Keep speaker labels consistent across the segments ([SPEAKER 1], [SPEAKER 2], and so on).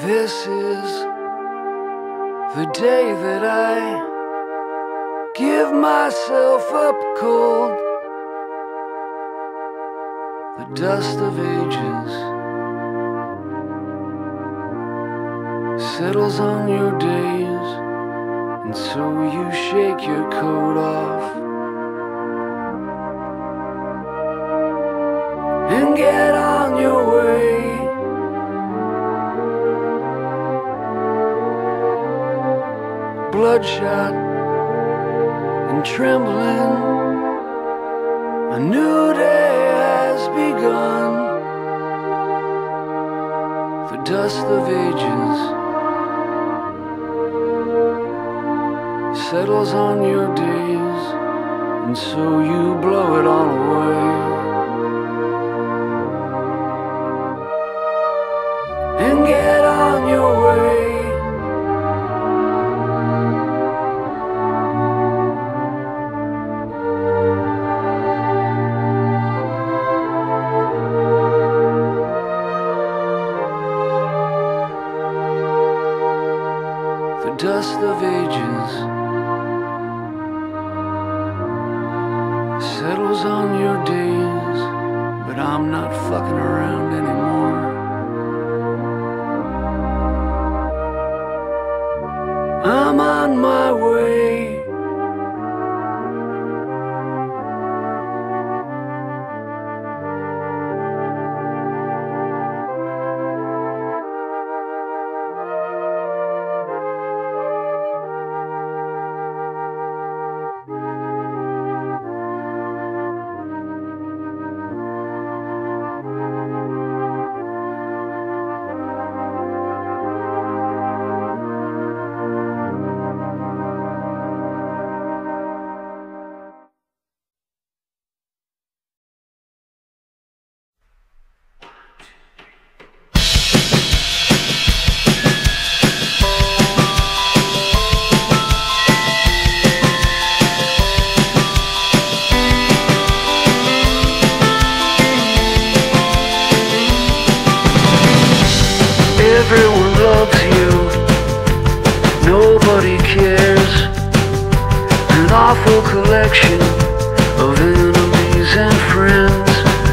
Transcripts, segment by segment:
[SPEAKER 1] This is the day that I give myself up cold. The dust of ages settles on your days, and so you shake your coat off and get on your way. Bloodshot and trembling, a new day has begun. The dust of ages settles on your days, and so you blow it all away and get on your way. The dust of ages settles on your days, but I'm not fucking around anymore. I'm on my way. Everyone loves you, nobody cares. An awful collection of enemies and friends.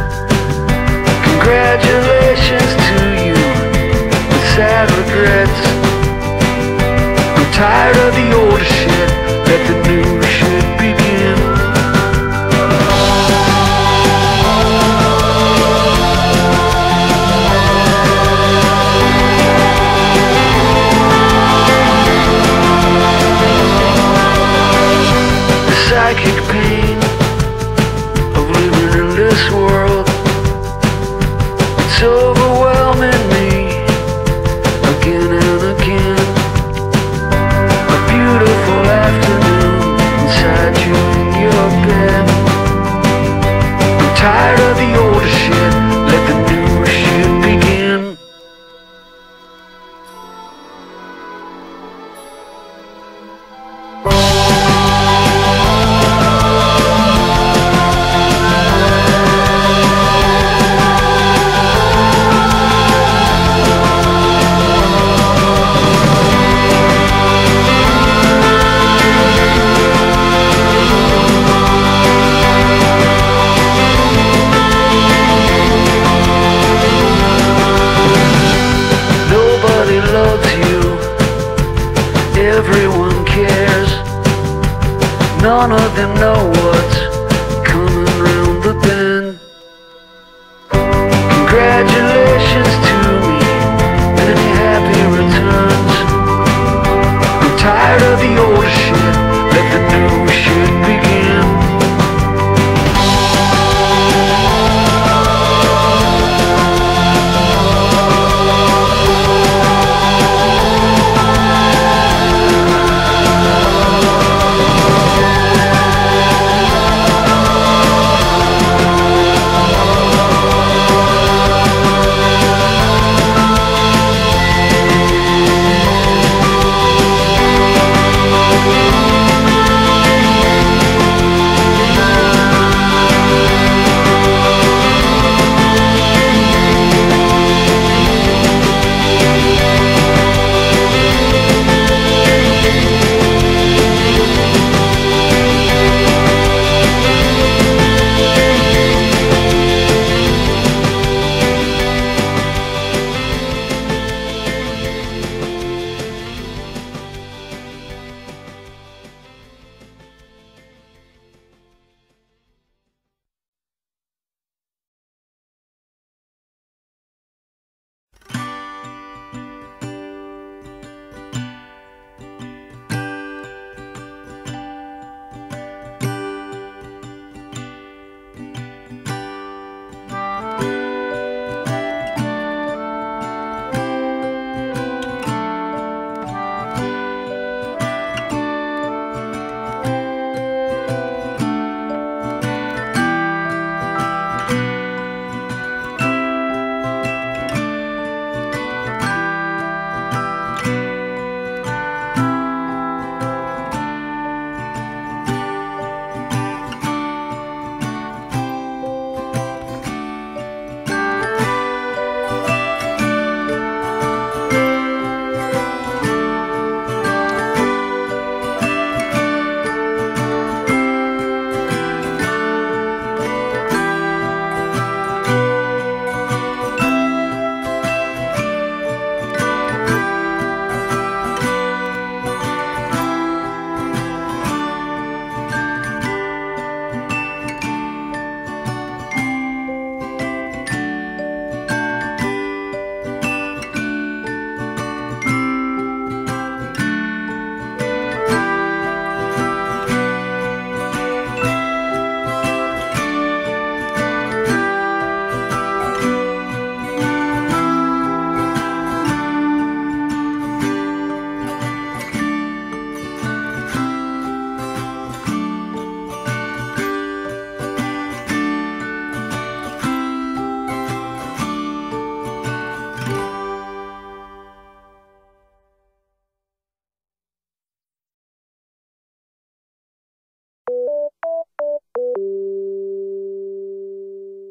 [SPEAKER 1] Congratulations to you, with sad regrets. I'm tired of the old shit, let the new shit begin. Psychic pain of living in this world, it's overwhelming me again and again. A beautiful afternoon inside you in your bed. I'm tired of the old shit, let the new shit begin. Everyone cares, none of them know what's coming round the bend. Congratulations to me, many happy returns. I'm tired of the old shit, let the new shit begin.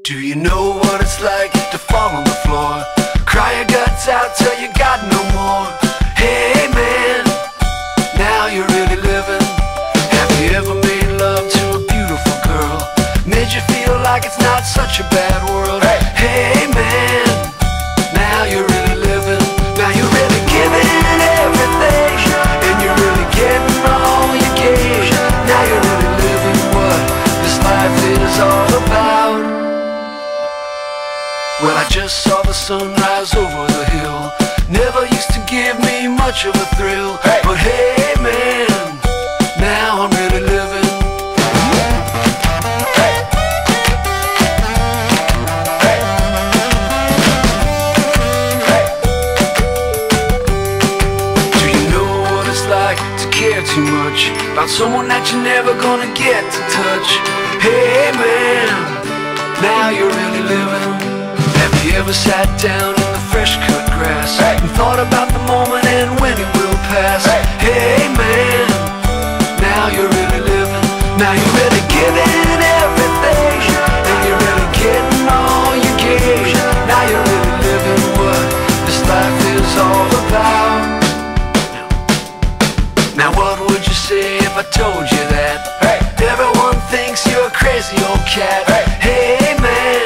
[SPEAKER 1] Do you know what it's like to fall on the floor? Cry your guts out till you got no more. Hey man, now you're really living. Have you ever made love to a beautiful girl? Made you feel like it's not such a bad world? Hey man, now you're really living. Now you're really giving everything, and you're really getting all you gave. Now you're really living what this life is all about. Well, I just saw the sunrise over the hill. Never used to give me much of a thrill, but hey man, now I'm really living. Do you know what it's like to care too much about someone that you're never gonna get to touch? Hey man, now you're really living. Have you ever sat down in the fresh cut grass and thought about the moment and when it will pass? Hey man, now you're really living. Now you're really giving everything, and you're really getting all you gave. Now you're really living what this life is all about. Now what would you say if I told you that everyone thinks you're a crazy old cat? Hey man,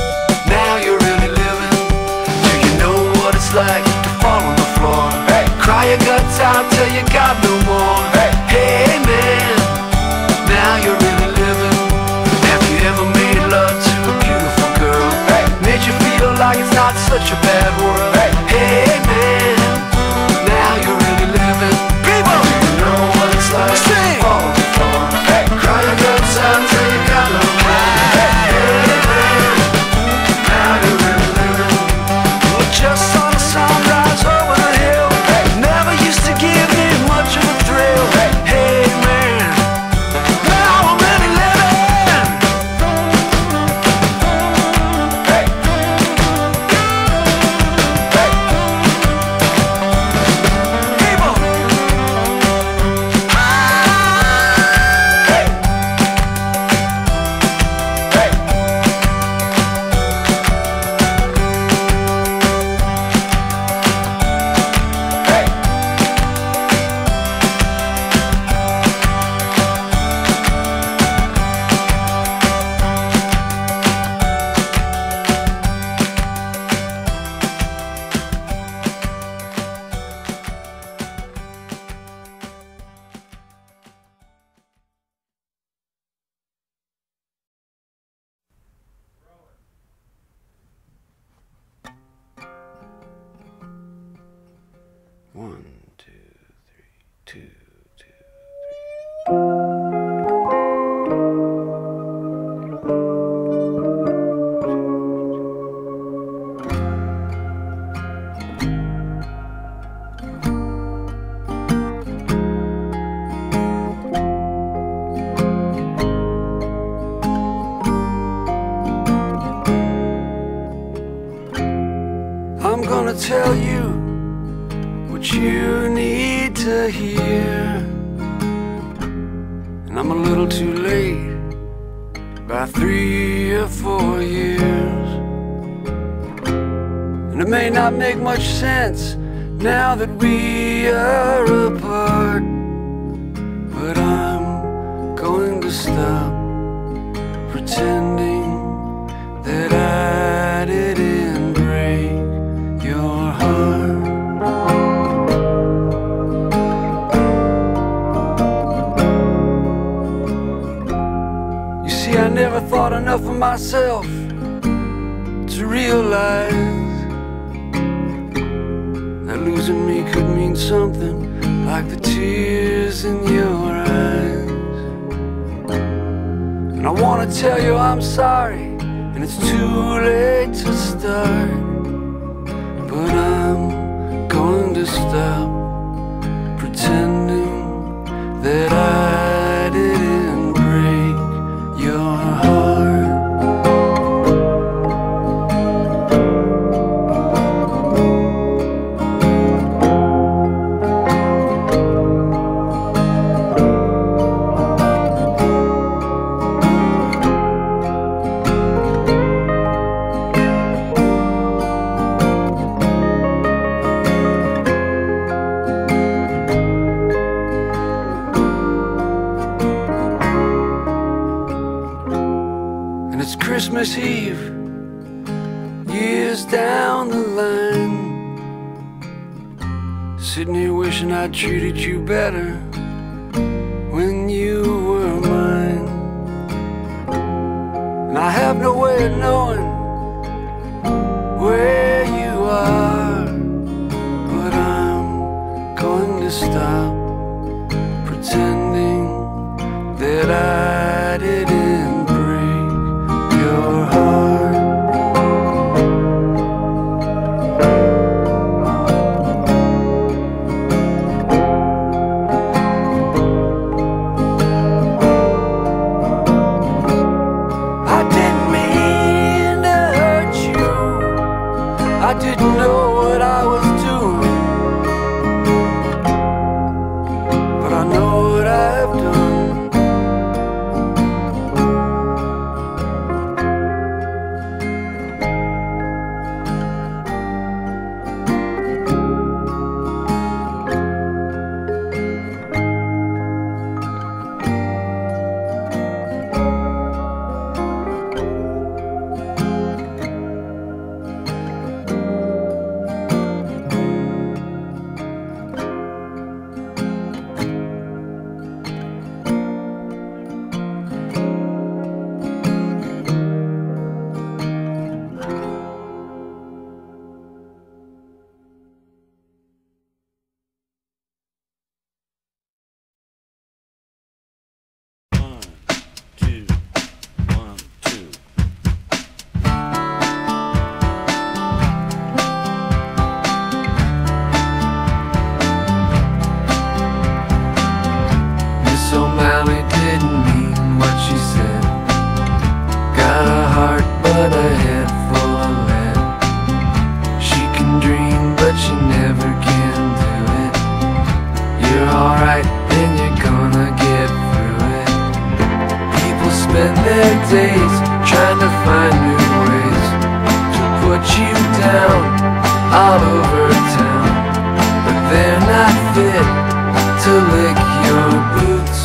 [SPEAKER 1] like to fall on the floor, cry your guts out till you got no more. Hey man, now you're really living. Have you ever made love to a beautiful girl? Made you feel like it's not such a bad world? Hey man, now you're really living. People, do you know what it's like to fall on the floor, cry your guts out till you got no more? Hey man, now you're really living. Well, just sunrise over the hill, never used to give me much of a thrill. Hey man, now I'm really living. People, one, two, three, two, I'm gonna tell you what you need to hear, and I'm a little too late by 3 or 4 years. And it may not make much sense now that we are apart, but I'm going to stop pretending that I didn't break your heart. I never thought enough of myself to realize that losing me could mean something like the tears in your eyes. And I want to tell you I'm sorry, and it's too late to start, but I'm going to stop pretending that I didn't break your heart. Christmas Eve, years down the line, sitting here wishing I'd treated you better when you were mine. And I have no way of knowing where you are, but I'm going to stop pretending that I didn't break your heart. I didn't mean to hurt you, I didn't know what I was doing, but I know what I've done. But a head full of lead. She can dream, but she never can do it. You're alright, and you're gonna get through it. People spend their days trying to find new ways to put you down all over town, but they're not fit to lick your boots.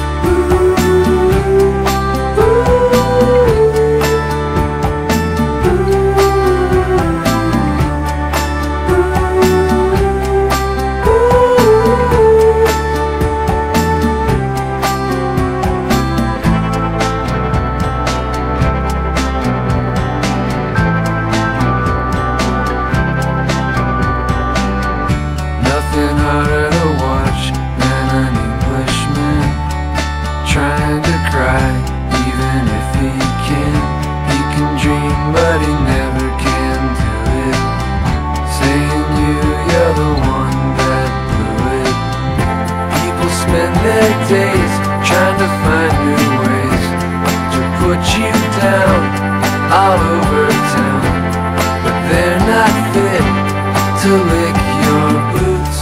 [SPEAKER 1] Nothing harder to watch than an Englishman trying to cry, even if he can. He can dream, but he never can do it. Saying you're the one that blew it. People spend their days trying to find new ways to put you down all over town, but they're not fit to lick your boots.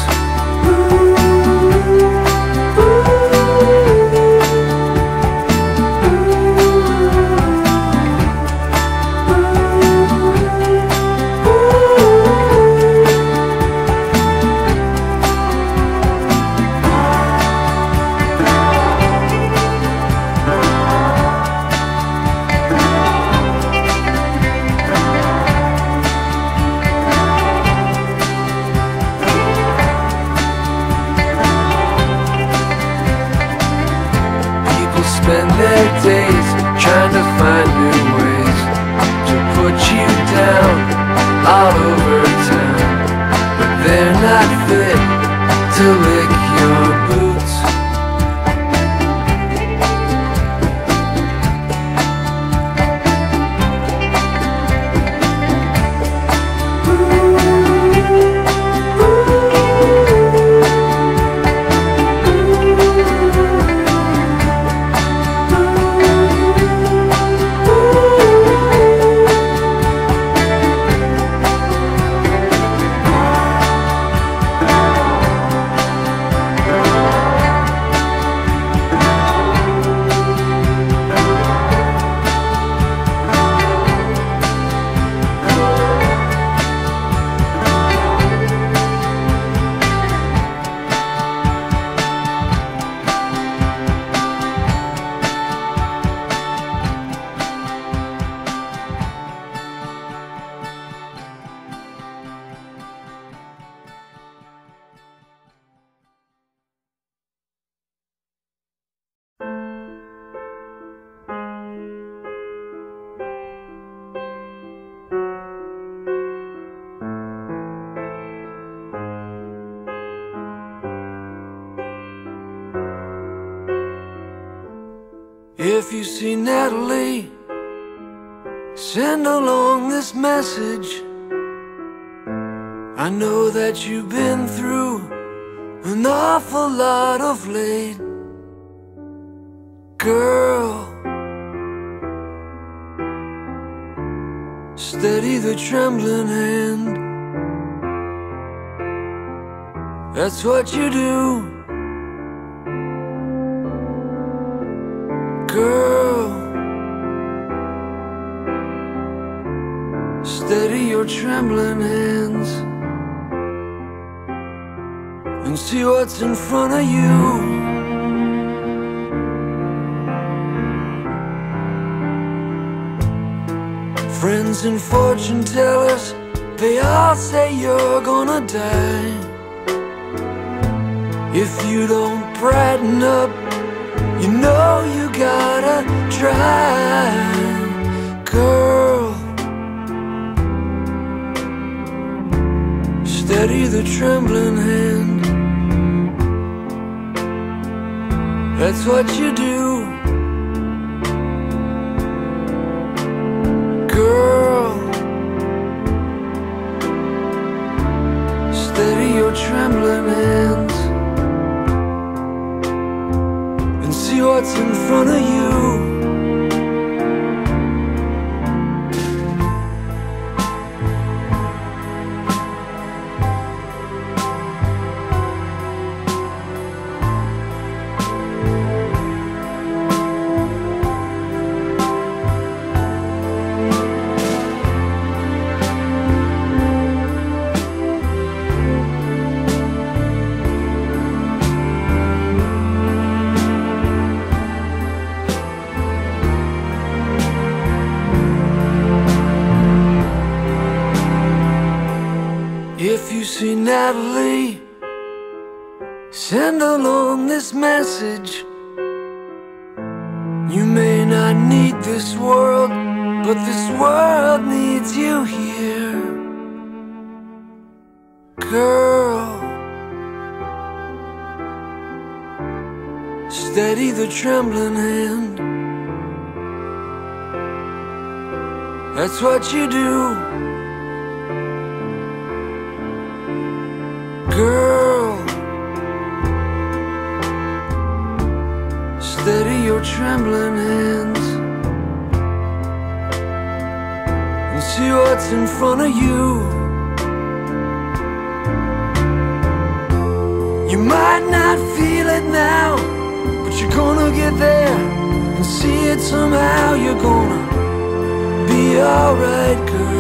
[SPEAKER 1] Spend their days trying to find new ways to put you down all over town, but they're not fit to lick your boots. If you see Natalie, send along this message. I know that you've been through an awful lot of late. Girl, steady the trembling hand. That's what you do. Girl, steady your trembling hands and see what's in front of you. Friends and fortune tellers, they all say you're gonna die if you don't brighten up. You know you gotta try. Girl, steady the trembling hand. That's what you do. Girl, steady your trembling hands and see what's in front of you. If you see Natalie, send along this message. You may not need this world, but this world needs you here. Girl, steady the trembling hand. That's what you do. Girl, steady your trembling hands and see what's in front of you. You might not feel it now, but you're gonna get there and see it somehow. You're gonna be alright, girl.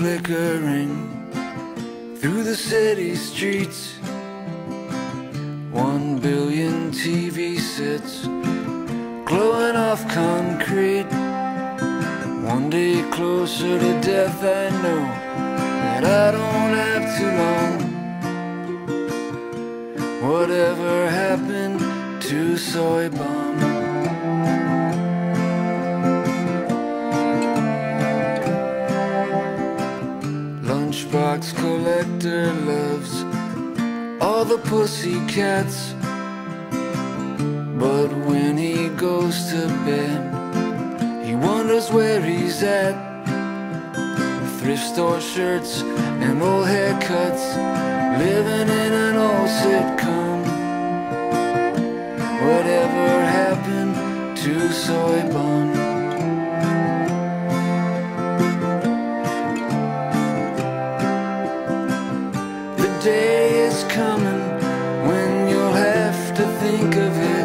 [SPEAKER 1] flickering through the city streets. 1 billion TV sets glowing off concrete. One day closer to death, I know that I don't have too long. Whatever happened to soy bomb? Lunchbox collector loves all the pussycats, but when he goes to bed, he wonders where he's at. Thrift store shirts and old haircuts, living in an old sitcom. Whatever happened to soy bomb? The day is coming when you'll have to think of it.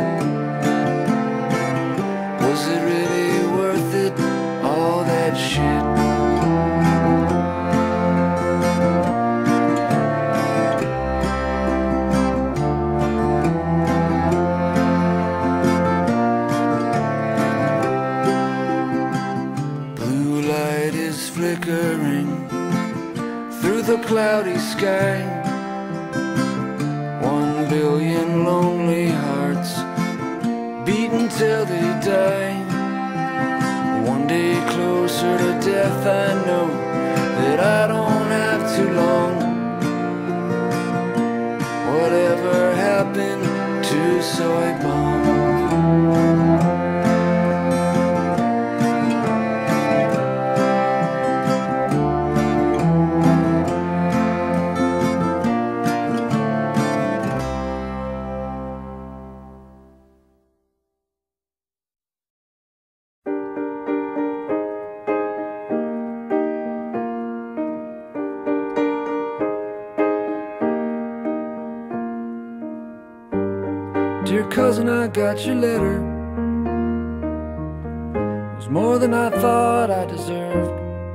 [SPEAKER 1] Was it really worth it, all that shit? Blue light is flickering through the cloudy sky. 1 billion lonely hearts beating till they die. One day closer to death, I know that I don't have too long. Whatever happened to soy bomb? Dear cousin, I got your letter. It was more than I thought I deserved.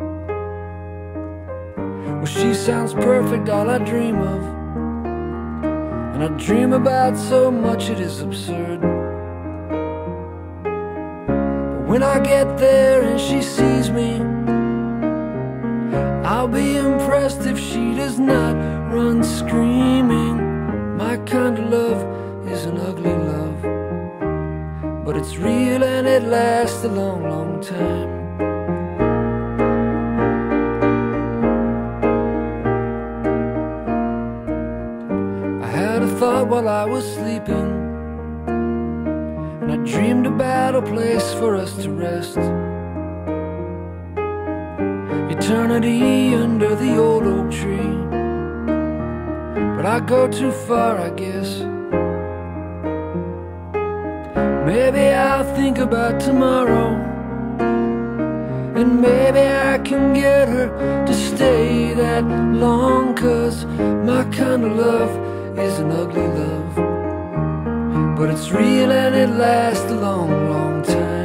[SPEAKER 1] Well, she sounds perfect, all I dream of. And I dream about so much it is absurd. But when I get there and she sees me, I'll be impressed if she does not run screaming. My kind of love is an ugly love, but it's real and it lasts a long, long time. I had a thought while I was sleeping, and I dreamed about a place for us to rest. Eternity under the old oak tree, but I go too far, I guess. Maybe I'll think about tomorrow, and maybe I can get her to stay that long. 'Cause my kind of love is an ugly love, but it's real and it lasts a long, long time.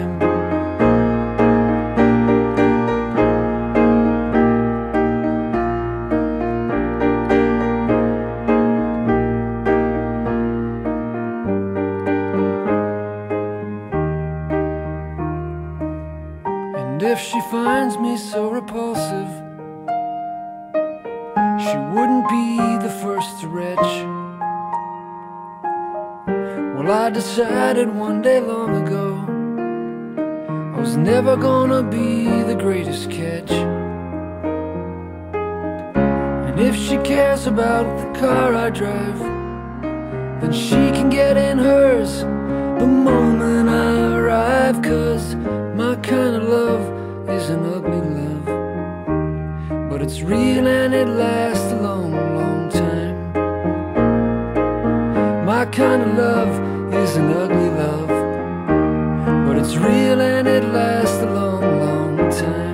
[SPEAKER 1] And if she finds me so repulsive, she wouldn't be the first to retch. Well, I decided one day long ago I was never gonna be the greatest catch. And if she cares about the car I drive, then she can get in hers the moment I arrive. 'Cause my kind of love is an ugly love, but it's real and it lasts a long, long time. My kind of love is an ugly love, but it's real and it lasts a long, long time.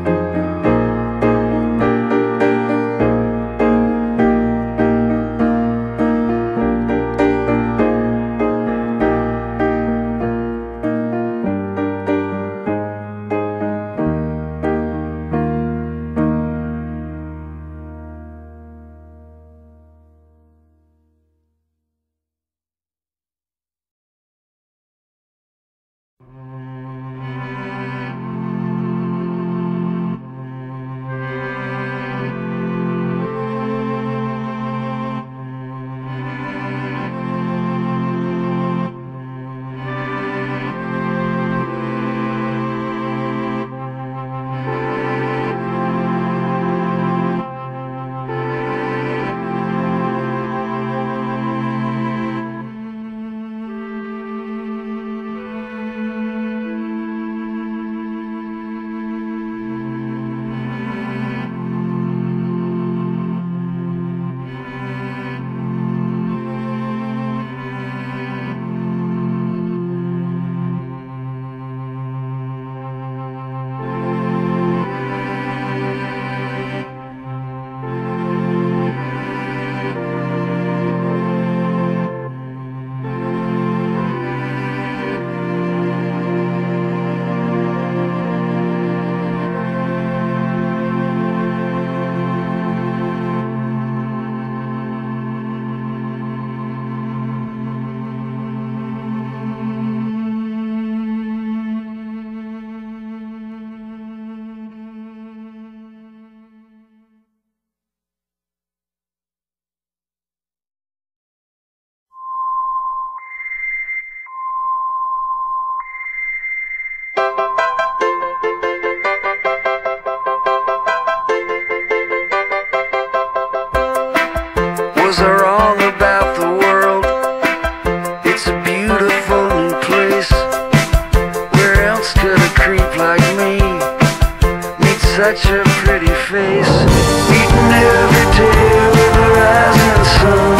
[SPEAKER 1] was I wrong about the world? It's a beautiful new place. Where else could a creep like me meet such a pretty face? Eating every day with the rising sun.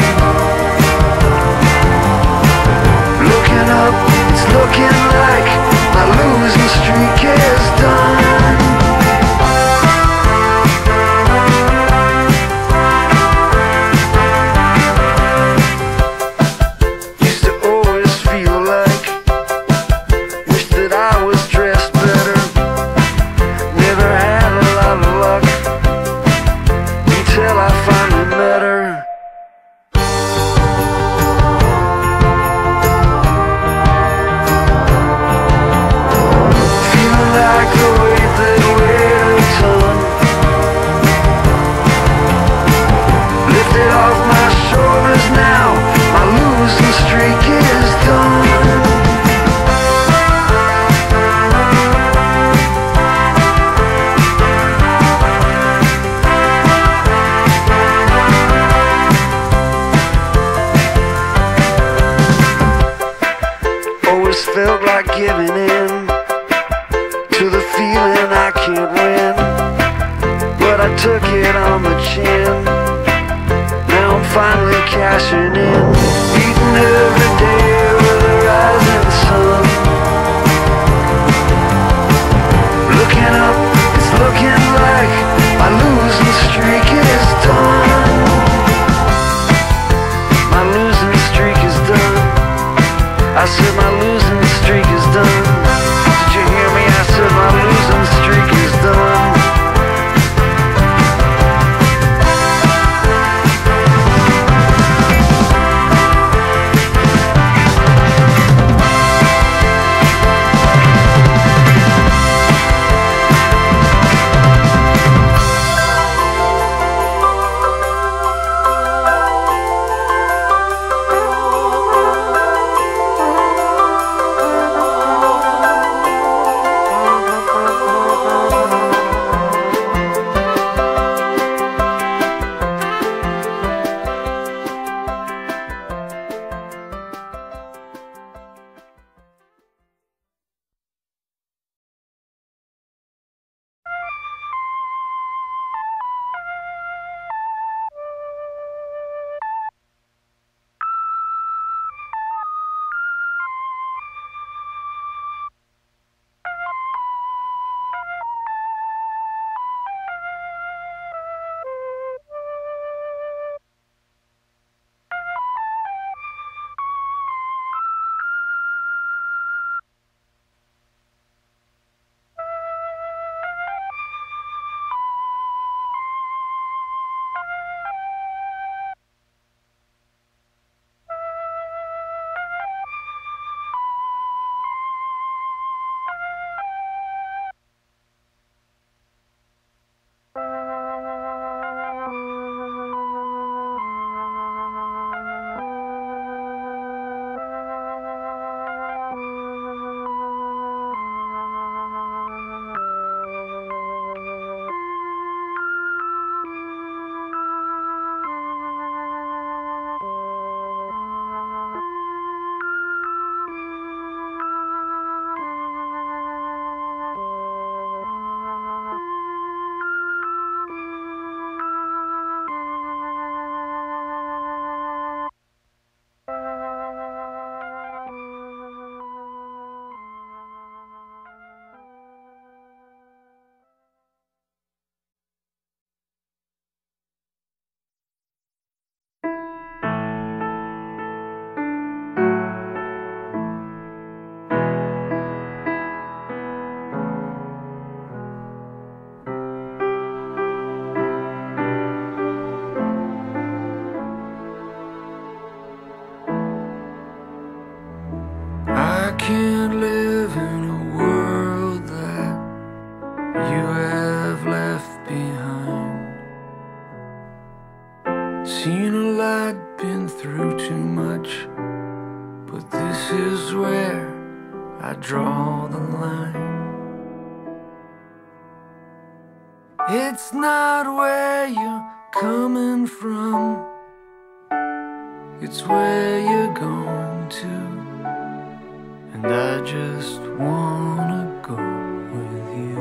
[SPEAKER 1] Looking up, it's looking like my losing streak is done. Used to always feel like, wish that I was dressed better. Never had a lot of luck until I finally met her. Felt like giving in to the feeling I can't win, but I took it on the chin. Now I'm finally cashing in. Eating every day with the rising sun. Looking up, it's looking like my losing streak is done. My losing streak is done. I said my losing streak is done. Did you hear me? I said my losing streak is done. can't live in a world that you have left behind. Seen a lot, been through too much, but this is where I draw the line. It's not where you're coming from, it's where you're going to, and I just wanna go with you.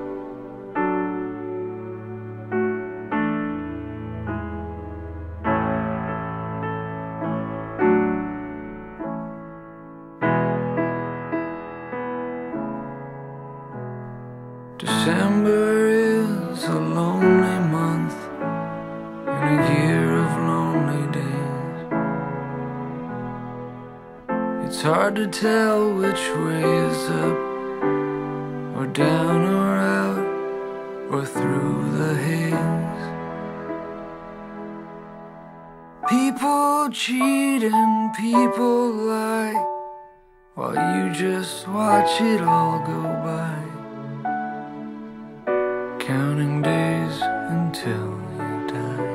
[SPEAKER 1] December is a lonely month in a year of lonely days. It's hard to tell which way is up, or down, or out, or through the haze. People cheat and people lie, while you just watch it all go by, counting days until you die.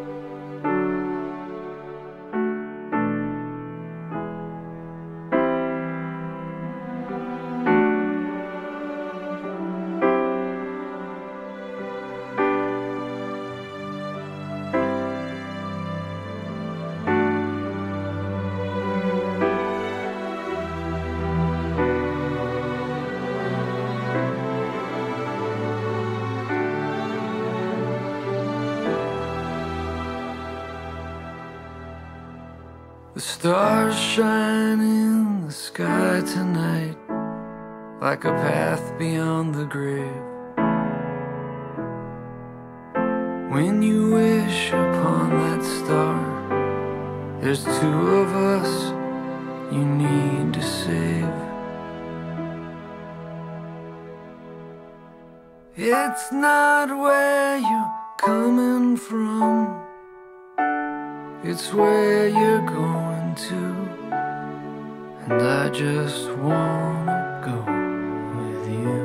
[SPEAKER 1] The stars shine in the sky tonight, like a path beyond the grave. When you wish upon that star, there's two of us you need to save. It's not where you're coming from, it's where you're going to, and I just wanna go with you.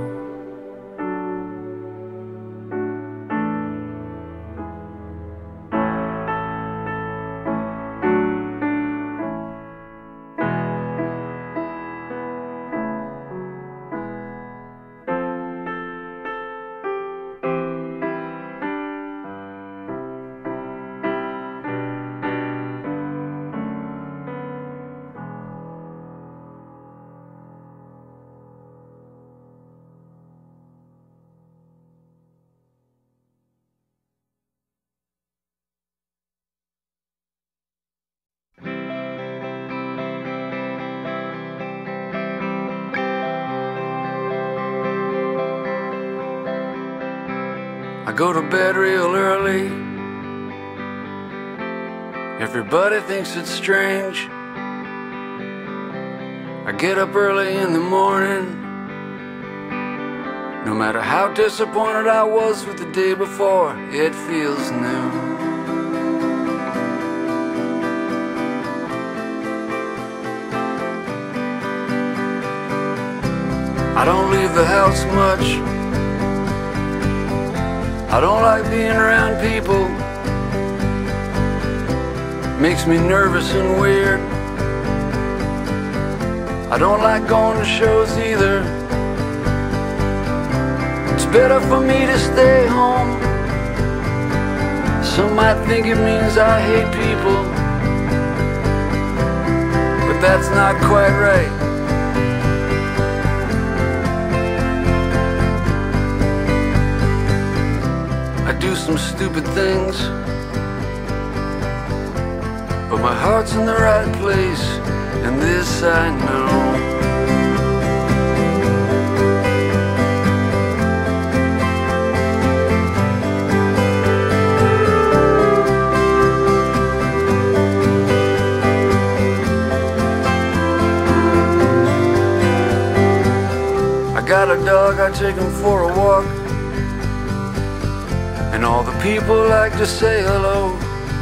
[SPEAKER 1] I go to bed real early. Everybody thinks it's strange. I get up early in the morning. No matter how disappointed I was with the day before, it feels new. I don't leave the house much. I don't like being around people. Makes me nervous and weird. I don't like going to shows either. It's better for me to stay home. Some might think it means I hate people, but that's not quite right. I do some stupid things, but my heart's in the right place, and this I know. I got a dog, I take him for a walk, and all the people like to say hello.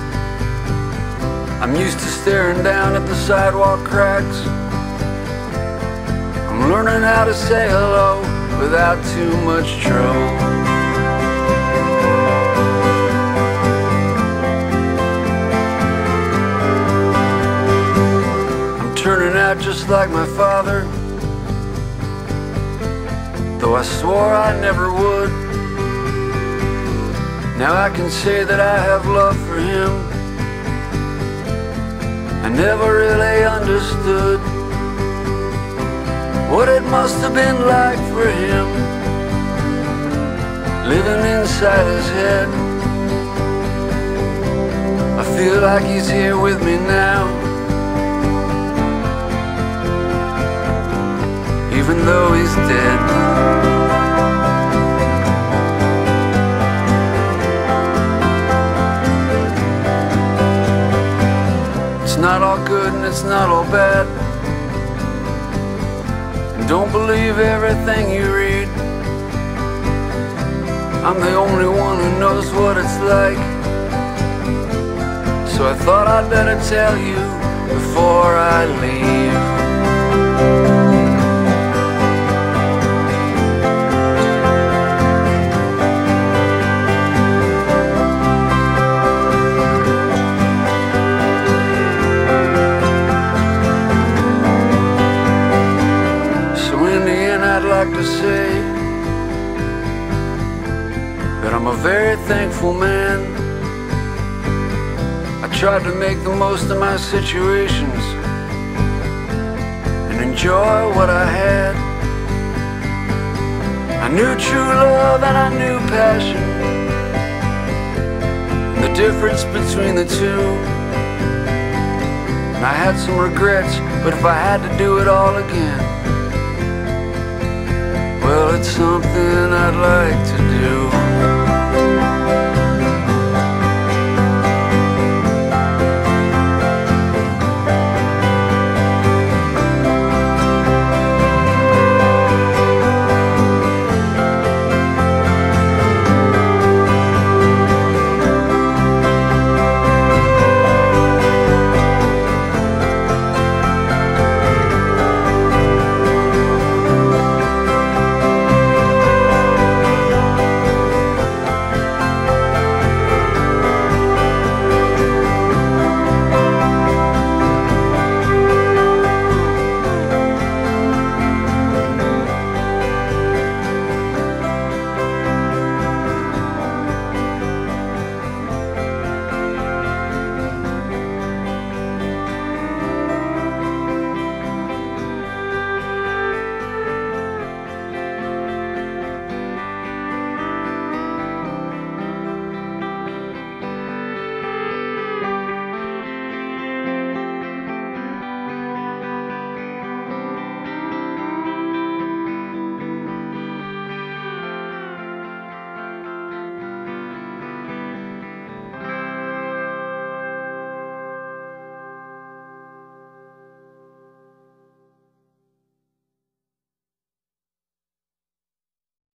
[SPEAKER 1] I'm used to staring down at the sidewalk cracks. I'm learning how to say hello without too much trouble. I'm turning out just like my father, though I swore I never would. Now I can say that I have love for him, never really understood what it must have been like for him, living inside his head. I feel like he's here with me now, even though he's dead. It's not all good and it's not all bad, and don't believe everything you read. I'm the only one who knows what it's like, so I thought I'd better tell you before I leave. I'd like to say that I'm a very thankful man. I tried to make the most of my situations and enjoy what I had. I knew true love and I knew passion, and the difference between the two. And I had some regrets, but if I had to do it all again, well, it's something I'd like to do.